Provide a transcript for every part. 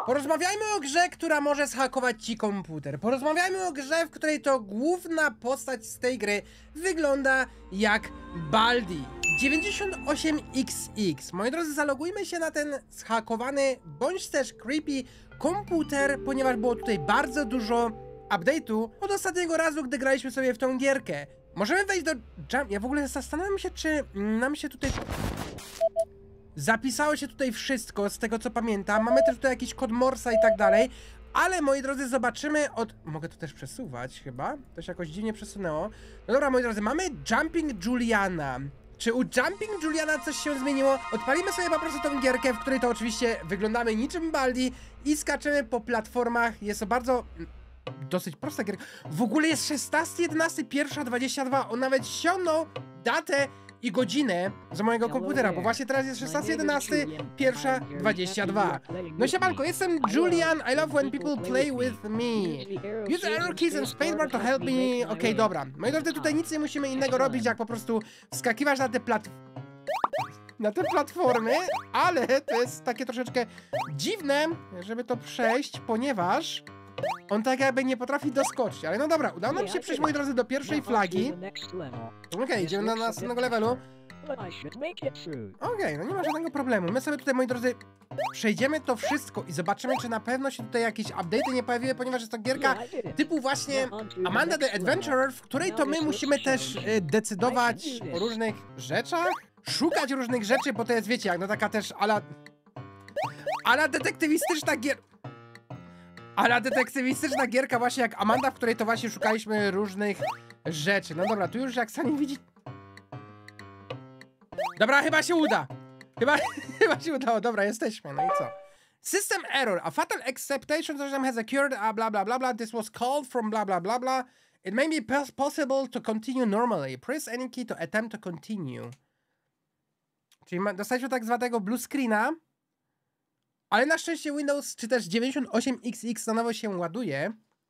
Porozmawiajmy o grze, która może zhakować ci komputer. Porozmawiajmy o grze, w której to główna postać z tej gry wygląda jak Baldi. 98XX. Moi drodzy, zalogujmy się na ten zhakowany, bądź też creepy komputer, ponieważ było tutaj bardzo dużo update'u od ostatniego razu, gdy graliśmy sobie w tą gierkę. Możemy wejść do Jump. Ja w ogóle zastanawiam się, czy nam się tutaj... Zapisało się tutaj wszystko, z tego co pamiętam. Mamy też tutaj jakiś kod Morsa i tak dalej. Ale moi drodzy, zobaczymy od... Mogę to też przesuwać chyba? To się jakoś dziwnie przesunęło. No dobra, moi drodzy, mamy Jumping Juliana. Czy u Jumping Juliana coś się zmieniło? Odpalimy sobie po prostu tą gierkę, w której to oczywiście wyglądamy niczym Baldi i skaczemy po platformach. Jest to bardzo... dosyć prosta gierka. W ogóle jest 16:11, 1:22. On nawet ściągnął datę i godzinę z mojego komputera, bo właśnie teraz jest 16:11, 1:22. No siemanko, jestem Julian, I love when people play with me. Use arrow keys and spacebar to help me. Okej, dobra. Moi drodzy, tutaj nic nie musimy innego robić, jak po prostu wskakiwać na te platformy, ale to jest takie troszeczkę dziwne, żeby to przejść, ponieważ on tak jakby nie potrafi doskoczyć, ale no dobra, udało nam się przejść, moi drodzy, do pierwszej flagi. Okej, idziemy do następnego levelu. Okej, no nie ma żadnego problemu. My sobie tutaj, moi drodzy, przejdziemy to wszystko i zobaczymy, czy na pewno się tutaj jakieś update'y nie pojawiły, ponieważ jest to gierka typu właśnie Amanda the Adventurer, w której to my musimy też decydować o różnych rzeczach, szukać różnych rzeczy, bo to jest, wiecie, jak no taka też ala detektywistyczna gierka właśnie jak Amanda, w której to właśnie szukaliśmy różnych rzeczy. No dobra, tu już jak sami widzi... Dobra, chyba się uda. Chyba się udało. Dobra, jesteśmy. No i co? System error. A fatal exception system has occurred, blah blah blah blah. This was called from blah blah blah blah. It may be possible to continue normally. Press any key to attempt to continue. Czyli dostaliśmy tak zwanego blue screena. Ale na szczęście Windows, czy też 98XX na nowo się ładuje.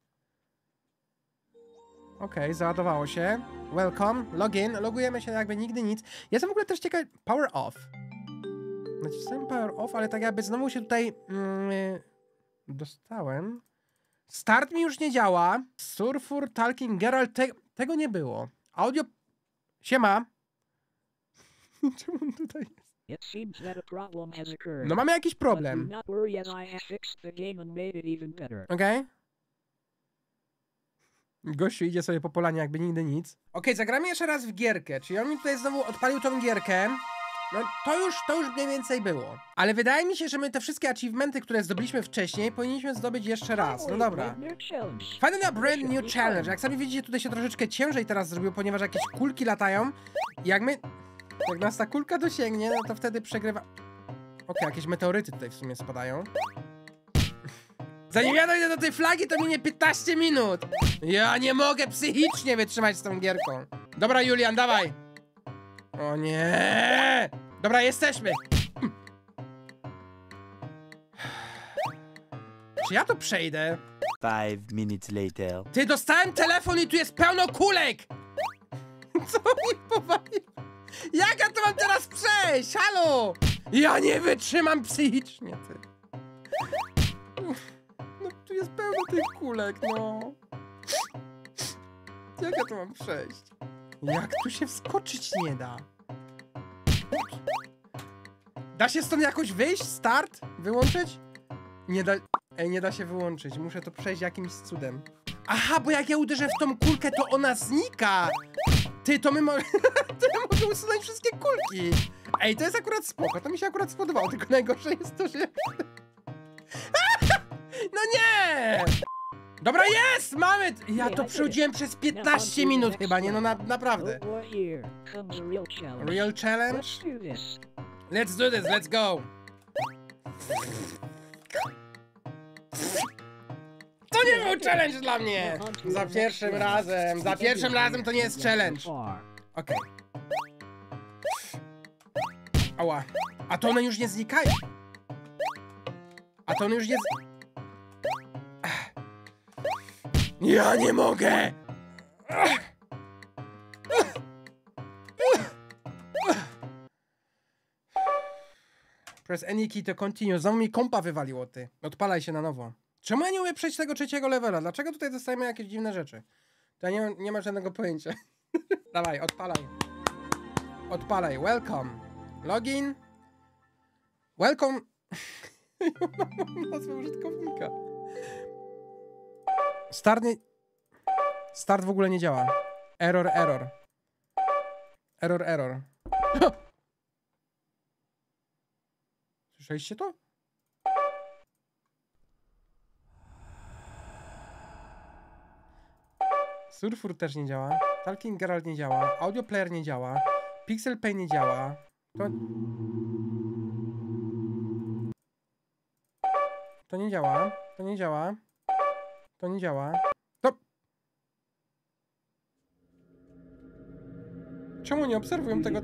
Okej, załadowało się. Welcome, login, logujemy się jakby nigdy nic. Jestem w ogóle też ciekawy... Power off. Nacisnąłem power off, ale tak jakby znowu się tutaj... dostałem. Start mi już nie działa. Surfur, Talking, Geralt, tego nie było. Audio... Siema. Czemu on tutaj jest? No mamy jakiś problem. Okej. Gościu idzie sobie po polanie jakby nigdy nic. Okej, zagramy jeszcze raz w gierkę. Czyli on mi tutaj znowu odpalił tą gierkę. No to już mniej więcej było. Ale wydaje mi się, że my te wszystkie achievementy, które zdobyliśmy wcześniej, powinniśmy zdobyć jeszcze raz. No dobra. Finding a brand new challenge. Jak sami widzicie, tutaj się troszeczkę ciężej teraz zrobiło, ponieważ jakieś kulki latają. I jak nas ta kulka dosięgnie, no to wtedy przegrywa... Okej, jakieś meteoryty tutaj w sumie spadają. Zanim ja dojdę do tej flagi, to minie 15 minut. Ja nie mogę psychicznie wytrzymać z tą gierką. Dobra, Julian, dawaj. O nie. Dobra, jesteśmy. Czy ja to przejdę? 5 minutes later. Ty, dostałem telefon i tu jest pełno kulek. Co mi powaliło? Jak ja to mam teraz przejść? Halo! Ja nie wytrzymam psychicznie, ty. No tu jest pełno tych kulek, no. Jak ja to mam przejść? Jak tu się wskoczyć nie da? Da się stąd jakoś wyjść? Start? Wyłączyć? Nie da... Ej, nie da się wyłączyć. Muszę to przejść jakimś cudem. Aha, bo jak ja uderzę w tą kulkę, to ona znika! Ty, to my mogę usunąć wszystkie kulki! Ej, to jest akurat spoko, to mi się akurat spodobało, tylko najgorsze jest to, że... No nie! Dobra, jest! Mamy! Ja to przechodziłem przez 15 minut chyba, nie? No naprawdę. Real challenge? Let's do this, let's go! To nie był challenge dla mnie! Za pierwszym razem to nie jest challenge. Okej. Ała. A to one już nie znikają. Ja nie mogę! Press any key to continue. Znowu mi kompa wywaliło, ty. Odpalaj się na nowo. Czemu ja nie umiem przejść tego 3. levela? Dlaczego tutaj dostajemy jakieś dziwne rzeczy? To ja nie ma żadnego pojęcia. Dawaj, odpalaj. Odpalaj. Welcome. Login. Welcome. Nazwę użytkownika. Start w ogóle nie działa. Error. Error. Słyszeliście to? Surfur też nie działa. Talking Geralt nie działa. Audio player nie działa. Pixel Pay nie działa. To nie działa. To nie działa. To nie działa. To... Czemu nie obserwują tego?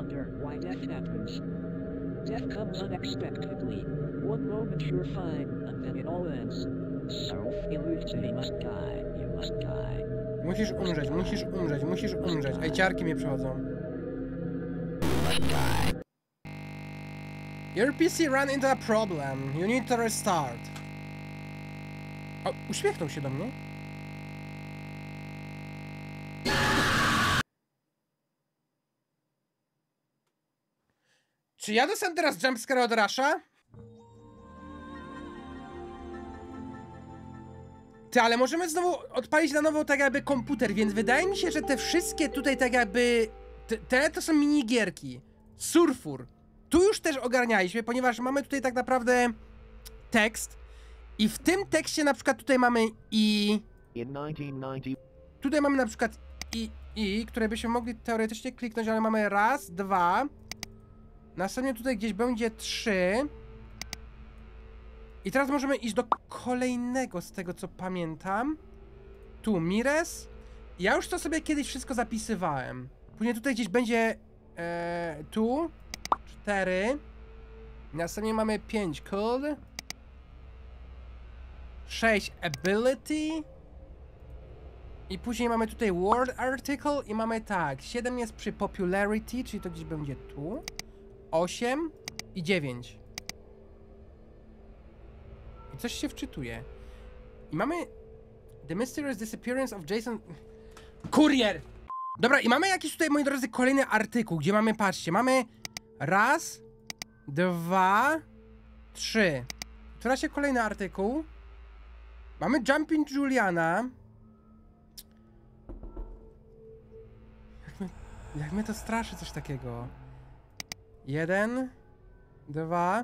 Death comes unexpectedly. One moment you're fine, and then it all ends. Self-illusion, you must die, you must die. Musisz umrzeć. Ej, ciarki mnie przechodzą. Your PC ran into a problem. You need to restart. O, uśmiechnął się do mnie. Czy ja dostałem teraz jumpscare od Rasha? Ty, ale możemy znowu odpalić na nowo tak jakby komputer, więc wydaje mi się, że te wszystkie tutaj tak jakby... Te to są minigierki. Surfur. Tu już też ogarnialiśmy, ponieważ mamy tutaj tak naprawdę tekst i w tym tekście na przykład tutaj mamy tutaj mamy na przykład które byśmy mogli teoretycznie kliknąć, ale mamy raz, 2. Następnie tutaj gdzieś będzie 3. I teraz możemy iść do kolejnego, z tego co pamiętam. Tu Mires. Ja już to sobie kiedyś wszystko zapisywałem. Później tutaj gdzieś będzie tu 4. Następnie mamy 5 cold. 6 ability. I później mamy tutaj word article i mamy tak, 7 jest przy popularity, czyli to gdzieś będzie tu. 8 i 9. I coś się wczytuje. I mamy The Mysterious Disappearance of Jason... Kurier! Dobra, i mamy jakiś tutaj, moi drodzy, kolejny artykuł, gdzie mamy, patrzcie, mamy raz, 2, 3. Otwiera się kolejny artykuł. Mamy Jumping Juliana. Jak mnie to straszy coś takiego. 1, 2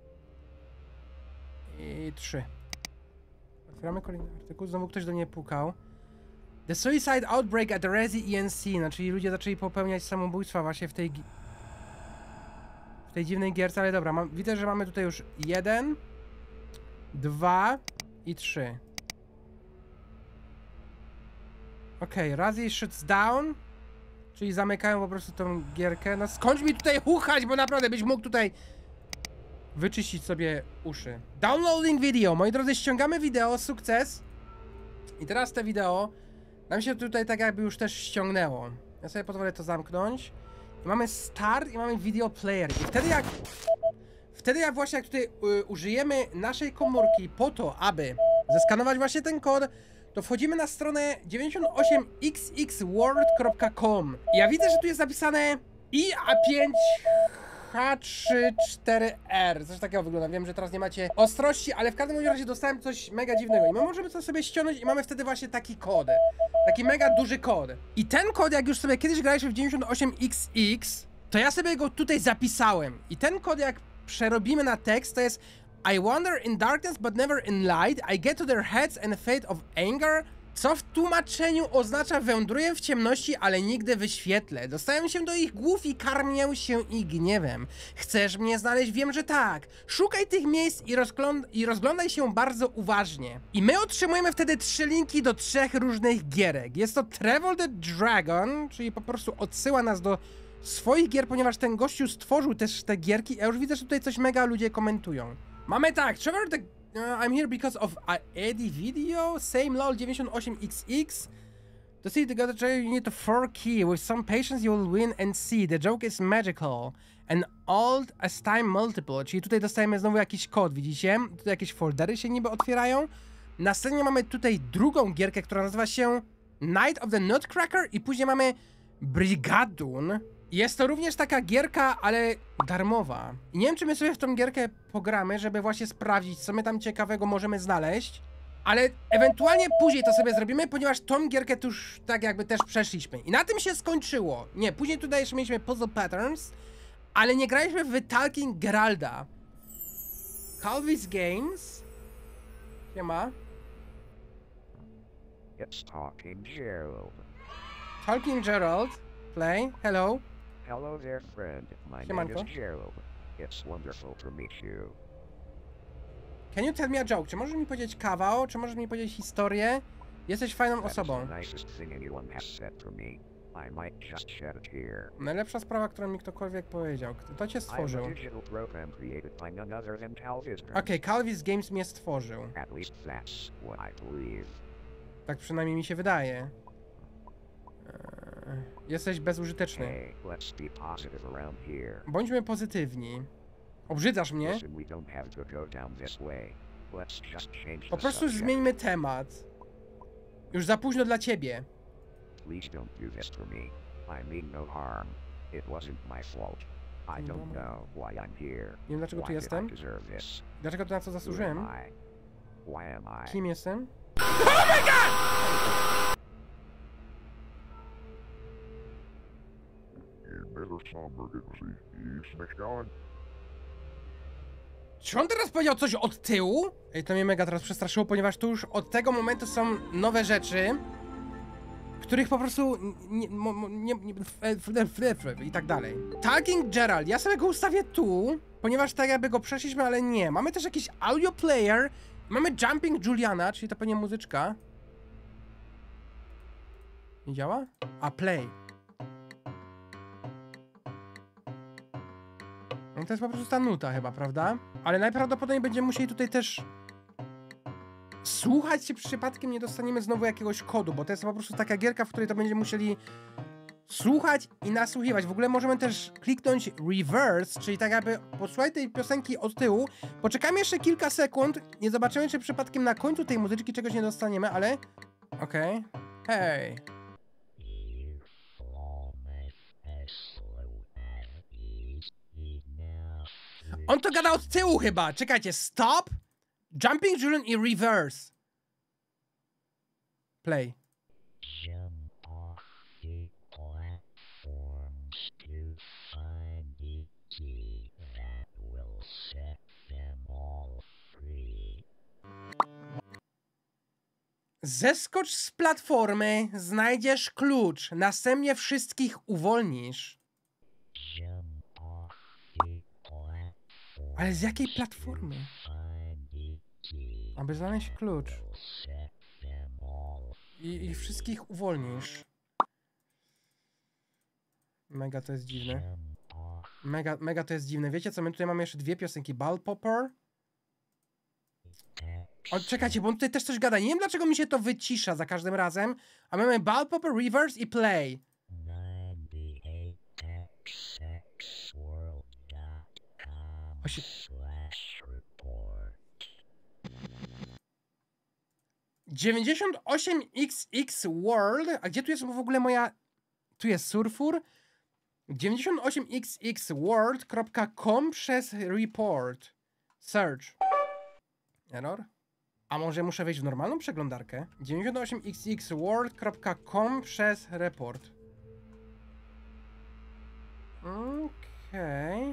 i 3. Otwieramy kolejny artykuł. Znowu ktoś do mnie pukał. The suicide outbreak at the Resi ENC. No, czyli ludzie zaczęli popełniać samobójstwa właśnie w tej dziwnej gierce, ale dobra, widzę, że mamy tutaj już 1, 2 i 3. Okej, Resi shuts down. Czyli zamykają po prostu tą gierkę. No skończ mi tutaj chuchać, bo naprawdę byś mógł tutaj wyczyścić sobie uszy. Downloading video. Moi drodzy, ściągamy wideo, sukces. I teraz te wideo nam się tutaj tak jakby już też ściągnęło. Ja sobie pozwolę to zamknąć. I mamy start i mamy video player. I wtedy jak właśnie jak tutaj użyjemy naszej komórki po to, aby zeskanować właśnie ten kod, to wchodzimy na stronę 98xxworld.com. Ja widzę, że tu jest napisane IA5H34R. Coś takiego wygląda. Wiem, że teraz nie macie ostrości, ale w każdym razie dostałem coś mega dziwnego. I my możemy to sobie ściągnąć i mamy wtedy właśnie taki kod. Taki mega duży kod. I ten kod, jak już sobie kiedyś graliśmy w 98xx, to ja sobie go tutaj zapisałem. I ten kod, jak przerobimy na tekst, to jest I wander in darkness but never in light. I get to their heads and fate of anger. Co w tłumaczeniu oznacza wędruję w ciemności, ale nigdy w świetle. Dostałem się do ich głów i karmię się ich gniewem. Chcesz mnie znaleźć? Wiem, że tak. Szukaj tych miejsc i rozglądaj się bardzo uważnie. I my otrzymujemy wtedy 3 linki do 3 różnych gierek. Jest to Travel the Dragon, czyli po prostu odsyła nas do swoich gier, ponieważ ten gościu stworzył też te gierki. Ja już widzę, że tutaj coś mega ludzie komentują. Mamy tak, Trevor the... I'm here because of Eddie video, same lol 98xx. To see the God you need a 4 key. With some patience you will win and see. The joke is magical. An old as time multiple, czyli tutaj dostajemy znowu jakiś kod, widzicie? Tutaj jakieś foldery się niby otwierają. Następnie mamy tutaj drugą gierkę, która nazywa się Night of the Nutcracker i później mamy Brigadoon. Jest to również taka gierka, ale darmowa. I nie wiem, czy my sobie w tą gierkę pogramy, żeby właśnie sprawdzić, co my tam ciekawego możemy znaleźć. Ale ewentualnie później to sobie zrobimy, ponieważ tą gierkę tu już tak jakby też przeszliśmy. I na tym się skończyło. Nie, później tutaj jeszcze mieliśmy Puzzle Patterns, ale nie graliśmy w Talking Geralda. Calvis Games. Siema. It's Talking Gerald. Talking Gerald. Play. Hello. Hello there, friend. My name Siemanko. is Gerald. It's wonderful to meet you. Can you tell me a joke? Czy możesz mi powiedzieć kawał? Czy możesz mi powiedzieć historię? Jesteś fajną That is osobą. the nicest thing anyone has said to me. I might just shed it here. Najlepsza sprawa, którą mi ktokolwiek powiedział. Kto cię I'm stworzył? a digital program created by none other than Cal Visner. Okej, Calvis Games mnie stworzył. At least that's what I believe. Tak przynajmniej mi się wydaje. Jesteś bezużyteczny. Hey, let's be positive around here. Bądźmy pozytywni. Obrzydzasz mnie? Listen, we don't have to go down this way. Let's just change Po the prostu subject. zmieńmy temat. Już za późno dla ciebie. Please don't do this to me. I mean no harm. It wasn't my fault. I don't know why I'm here. Nie wiem, dlaczego tu Why did jestem. I deserve this? Dlaczego to na co Who zasłużyłem? am I? Why am I? Kim jestem? Czy on teraz powiedział coś od tyłu? Ej, to mnie mega teraz przestraszyło, ponieważ tu już od tego momentu są nowe rzeczy, których po prostu i tak dalej. Talking Gerald, ja sobie go ustawię tu, ponieważ tak jakby go przeszliśmy, ale nie. Mamy też jakiś audio player, mamy Jumping Juliana, czyli to pewnie muzyczka. Nie działa? A, play. No to jest po prostu ta nuta chyba, prawda? Ale najprawdopodobniej będziemy musieli tutaj też słuchać, czy przypadkiem nie dostaniemy znowu jakiegoś kodu, bo to jest po prostu taka gierka, w której to będziemy musieli słuchać i nasłuchiwać. W ogóle możemy też kliknąć reverse, czyli tak jakby posłuchać tej piosenki od tyłu. Poczekamy jeszcze kilka sekund, nie zobaczymy, czy przypadkiem na końcu tej muzyczki czegoś nie dostaniemy, ale... Okej. Hej. On to gada od tyłu chyba. Czekajcie, stop, Jumping Julian i reverse. Play. Jump off the platforms to find the key that will set them all free. Zeskocz z platformy, znajdziesz klucz, następnie wszystkich uwolnisz. Jump off the platform. Ale z jakiej platformy? Find the key Aby znaleźć klucz. will set them all I wszystkich uwolnisz. Mega to jest dziwne. jump off Mega to jest dziwne. Wiecie co, my tutaj mamy jeszcze dwie piosenki. Ball Popper. O, czekajcie, bo on tutaj też coś gada. Nie wiem, dlaczego mi się to wycisza za każdym razem. A mamy Ball Popper, reverse i play. 98texworld.com/report. 98XX World. A gdzie tu jest w ogóle moja... Tu jest surfur. 98xxworld.com przez report. Search. Error. A może muszę wejść w normalną przeglądarkę? 98xxworld.com przez report. Okej.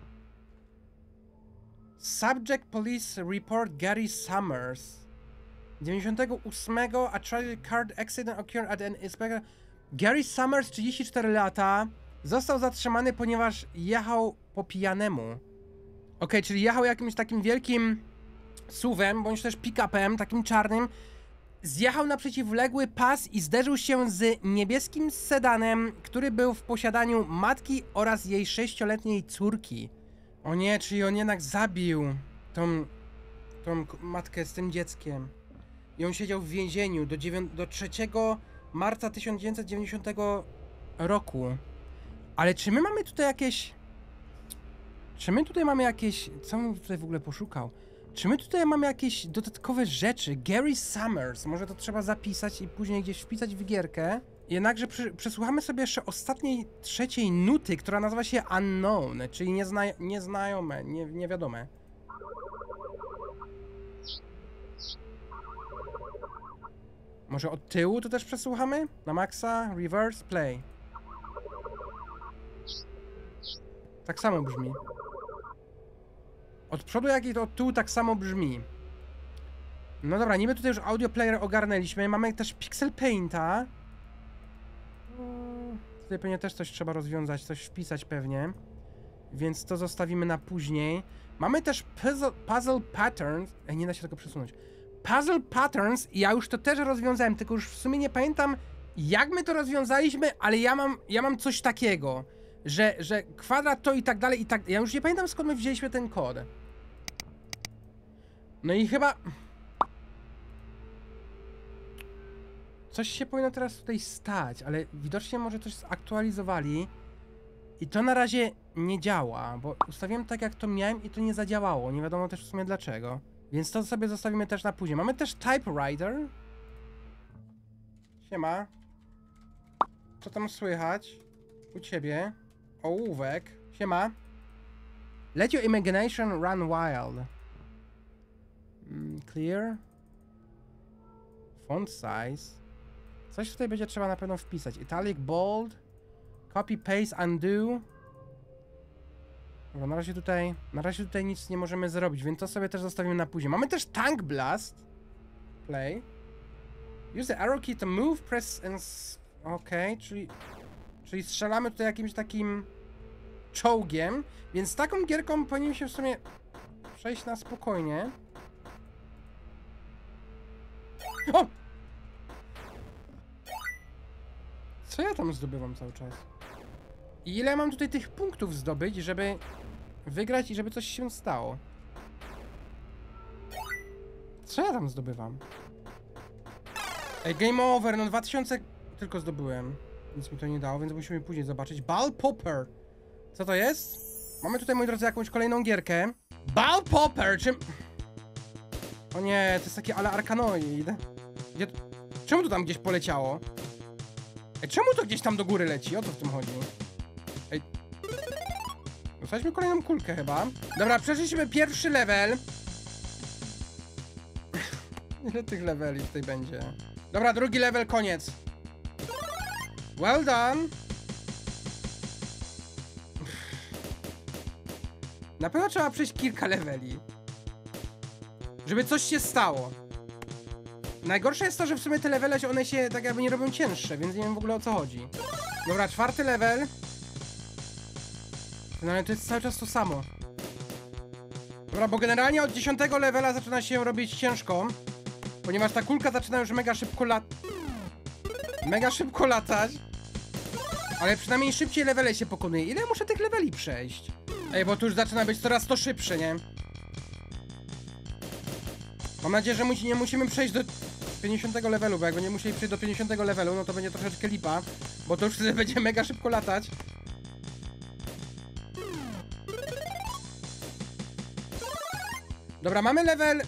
Subject Police Report Gary Summers. 98. A tragic car accident occurred at an inspector. Gary Summers, 34 lata, został zatrzymany, ponieważ jechał po pijanemu. Okej, czyli jechał jakimś takim wielkim SUV-em, bądź też pick-upem, takim czarnym. Zjechał na przeciwległy pas i zderzył się z niebieskim sedanem, który był w posiadaniu matki oraz jej 6-letniej córki. O nie, czyli on jednak zabił tą matkę z tym dzieckiem. I on siedział w więzieniu do 3 marca 1990 roku. Ale czy my mamy tutaj jakieś... Czy my tutaj mamy jakieś... Co bym tutaj w ogóle poszukał? Czy my tutaj mamy jakieś dodatkowe rzeczy? Gary Summers. Może to trzeba zapisać i później gdzieś wpisać w gierkę. Jednakże przesłuchamy sobie jeszcze ostatniej, trzeciej nuty, która nazywa się Unknown, czyli nieznajome, niewiadome. Może od tyłu to też przesłuchamy? Na maksa, reverse, play. Tak samo brzmi. Od przodu, jak i od tyłu tak samo brzmi. No dobra, niby tutaj już audio player ogarnęliśmy. Mamy też Pixel Painta. Tutaj pewnie też coś trzeba rozwiązać, coś wpisać pewnie. Więc to zostawimy na później. Mamy też Puzzle Patterns. Nie da się tego przesunąć. Puzzle Patterns, ja już to też rozwiązałem, tylko już w sumie nie pamiętam, jak my to rozwiązaliśmy, ale ja mam coś takiego, że kwadrat to i tak dalej, i tak... Ja już nie pamiętam, skąd my wzięliśmy ten kod. No i chyba... Coś się powinno teraz tutaj stać, ale widocznie może coś zaktualizowali. I to na razie nie działa, bo ustawiłem tak, jak to miałem i to nie zadziałało. Nie wiadomo też w sumie dlaczego. Więc to sobie zostawimy też na później. Mamy też typewriter. Siema. Co tam słychać? U ciebie. Ołówek. Siema. Let your imagination run wild. Clear. Font size. Coś tutaj będzie trzeba na pewno wpisać. Italic, bold. Copy, paste, undo. Dobra, na razie tutaj nic nie możemy zrobić, więc to sobie też zostawimy na później. Mamy też Tank Blast. Play. Use the arrow key to move, press and... Okej, czyli strzelamy tutaj jakimś takim czołgiem, więc taką gierką powinniśmy się w sumie przejść na spokojnie. O! Co ja tam zdobywam cały czas? I ile mam tutaj tych punktów zdobyć, żeby wygrać i żeby coś się stało? Co ja tam zdobywam? Ej, game over, no 2000 tylko zdobyłem. Nic mi to nie dało, więc musimy później zobaczyć. Ball Popper. Co to jest? Mamy tutaj, moi drodzy, jakąś kolejną gierkę. Ball Popper, czym... O nie, to jest takie ale arkanoid. Gdzie... Czemu to tam gdzieś poleciało? Ej, czemu to gdzieś tam do góry leci? O co w tym chodzi? Ej. Dostaliśmy kolejną kulkę chyba. Dobra, przeszliśmy pierwszy level. Ile tych leveli tutaj będzie? Dobra, drugi level, koniec. Well done. Na pewno trzeba przejść kilka leveli, żeby coś się stało. Najgorsze jest to, że w sumie te levele, one się tak jakby nie robią cięższe, więc nie wiem w ogóle o co chodzi. Dobra, czwarty level. No ale to jest cały czas to samo. Dobra, bo generalnie od 10 levela zaczyna się robić ciężko, ponieważ ta kulka zaczyna już mega szybko latać. Ale przynajmniej szybciej levele się pokonuje. Ile muszę tych leveli przejść? Ej, bo tu już zaczyna być coraz to szybsze, nie? Mam nadzieję, że nie musimy przejść do 50 levelu, bo jak będziemy musieli przejść do 50 levelu, no to będzie troszeczkę lipa, bo to już wtedy będzie mega szybko latać. Dobra, mamy level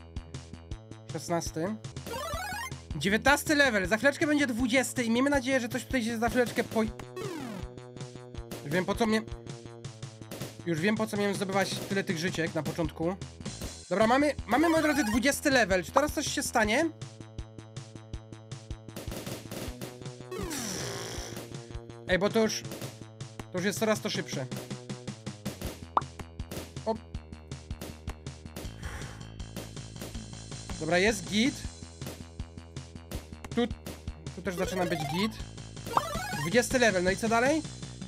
16. 19 level, za chwileczkę będzie 20 i miejmy nadzieję, że coś tutaj się za chwileczkę Już wiem po co miałem zdobywać tyle tych życiek na początku. Dobra, mamy, moi drodzy, 20 level. Czy teraz coś się stanie? Ej, bo to już jest coraz to szybsze. O. Dobra, jest git. Tu też zaczyna być git. 20 level, no i co dalej?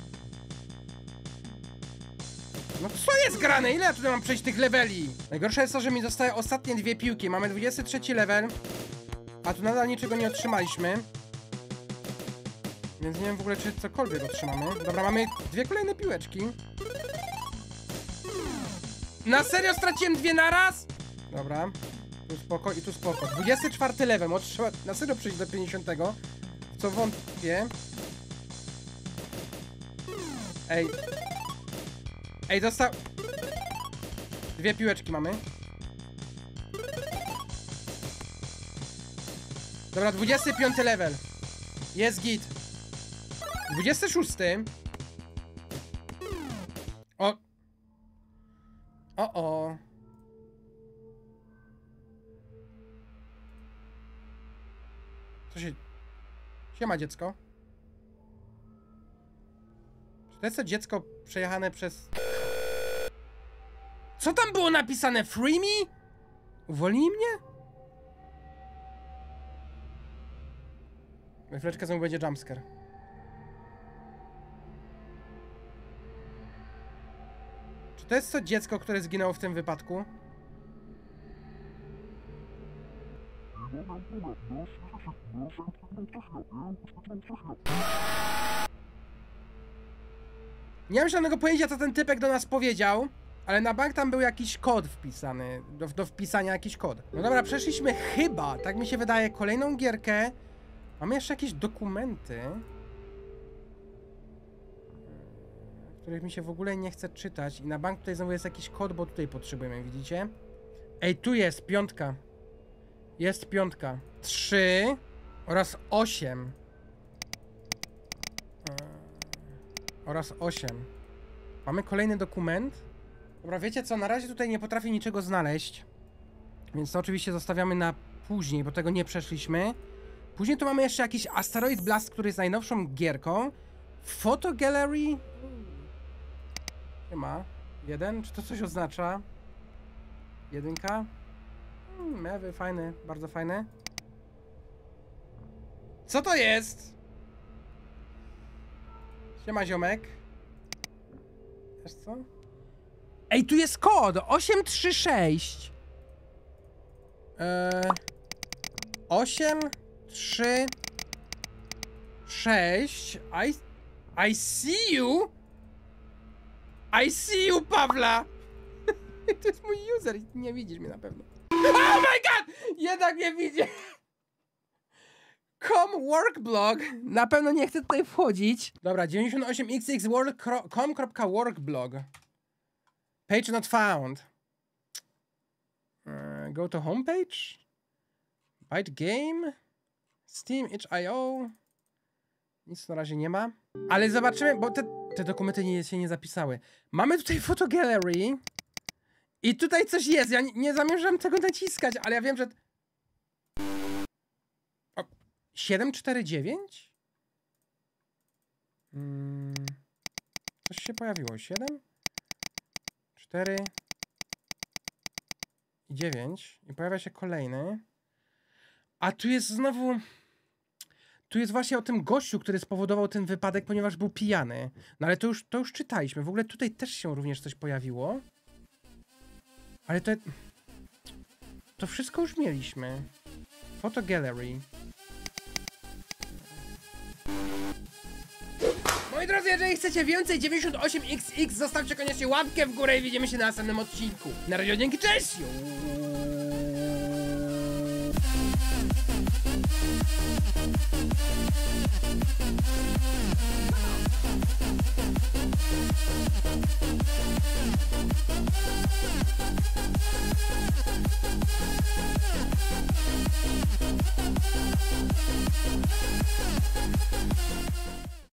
No co jest grane? Ile ja tutaj mam przejść tych leveli? Najgorsze jest to, że mi zostały ostatnie dwie piłki. Mamy 23 level, a tu nadal niczego nie otrzymaliśmy. Więc nie wiem w ogóle, czy cokolwiek otrzymamy. Dobra, mamy dwie kolejne piłeczki. Na serio straciłem dwie naraz? Dobra. Tu spoko i tu spoko. 24 level. Może trzeba na serio przejść do 50. W co wątpię. Ej, dostał... 2 piłeczki mamy. Dobra, 25 level. Jest git. 26. O. O. Co się... Siema, dziecko. Czy to jest to dziecko przejechane przez... Co tam było napisane? Free me? Uwolnij mnie? Na chwileczkę znowu będzie jumpscare. Czy to jest to dziecko, które zginęło w tym wypadku? Nie mam żadnego pojęcia, co ten typek do nas powiedział, ale na bank tam był jakiś kod wpisany, do wpisania jakiś kod. No dobra, przeszliśmy chyba, tak mi się wydaje, kolejną gierkę. Mamy jeszcze jakieś dokumenty, których mi się w ogóle nie chce czytać. I na bank tutaj znowu jest jakiś kod, bo tutaj potrzebujemy, widzicie? Ej, tu jest 5. Jest 5. 3 oraz 8. Oraz 8. Mamy kolejny dokument. Dobra, wiecie co? Na razie tutaj nie potrafię niczego znaleźć. Więc to oczywiście zostawiamy na później, bo tego nie przeszliśmy. Później tu mamy jeszcze jakiś Asteroid Blast, który jest najnowszą gierką. Photo Gallery. Nie ma. 1. Czy to coś oznacza? 1. Mewy, fajny, bardzo fajny. Co to jest? Siema, ziomek. Wiesz co? Ej, tu jest kod 836. 8 3 6 I see you. I see you, Pawla. To jest mój user i nie widzisz mnie na pewno. Oh my god! Jednak nie widzi. Workblog. Na pewno nie chcę tutaj wchodzić. Dobra, 98xxworld.com.workblog. Page not found. Go to homepage. Byte game. Steam, itch.io. Nic na razie nie ma. Ale zobaczymy, bo te dokumenty się nie zapisały. Mamy tutaj Photo Gallery. I tutaj coś jest. Ja nie zamierzam tego naciskać, ale ja wiem, że... 749? Coś się pojawiło. 7 4 i 9. I pojawia się kolejny. A tu jest znowu... Tu jest właśnie o tym gościu, który spowodował ten wypadek, ponieważ był pijany. No ale to już czytaliśmy. W ogóle tutaj też się również coś pojawiło. Ale to wszystko już mieliśmy. Photo Gallery. Moi drodzy, jeżeli chcecie więcej 98xx, zostawcie koniecznie łapkę w górę i widzimy się na następnym odcinku. Na razie, dzięki, cześć!